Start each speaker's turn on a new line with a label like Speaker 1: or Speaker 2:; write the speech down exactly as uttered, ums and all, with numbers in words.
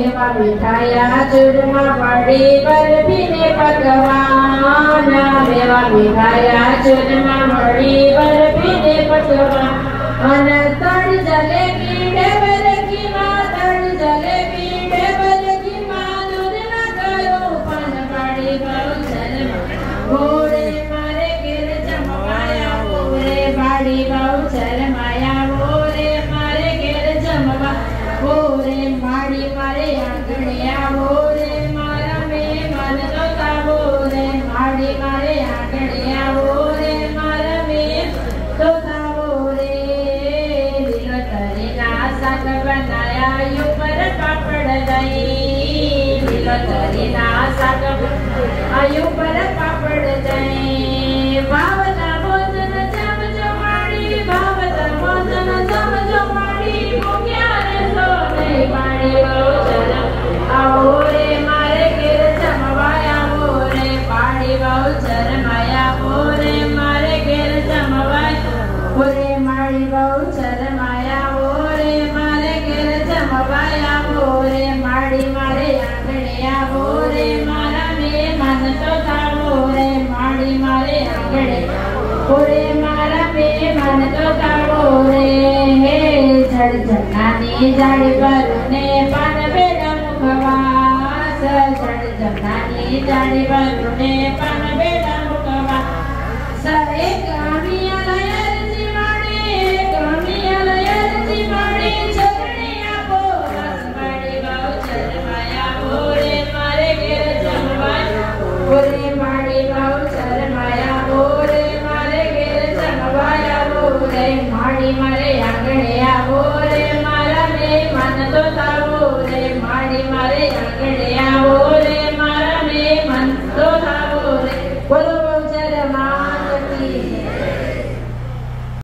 Speaker 1: मेवा मिठाया चूरमा बड़ी बर्फी ने पकवान। मेवा मिठाया चूरमा बड़ी बर्फी ने पकवान। अन तड़ जलेबी ढेबर की माँ, तड़ जलेबी ढेबर की माँ, दूध न करो पन बड़ी बहुचर भोरे मारे गिर जमवाया भोरे बड़ी बहुचर माया भोरे मारे गिर जमवा भोरे माड़ी मारे आंगणिया भोरे मारा में मन तोता भोरे माड़ी मारे आंगणिया भोरे मारा में तोता भोरे लीलो तरी ना साग बनाया यू पर पापड़ दही। लीलो तरी ना साग आयु पर पापड़ दही। भावना भोजन जम जमाड़ी, भावना भोजन जम जमाड़ी, भूख्या रे सोने पाड़ी बहुचर आओ रे मारे गिर जमवाया भोरे पाड़ी बहुचर माया भोरे मारे गिर जमवाया भोरे माड़ी बहुचर माया भोरे मारे गिर जमवाया भोरे माड़ी मारे आंगणिया भोरे मारा में मन तो था भोरे माड़ी मारे आंगणे भोरे मारा में मन तो था भोरे। हे झड़ झड़नानी झाड़ी बरुने पान बेड़ा मुखवास, झड़ झड़नानी झाड़ी बरुने पान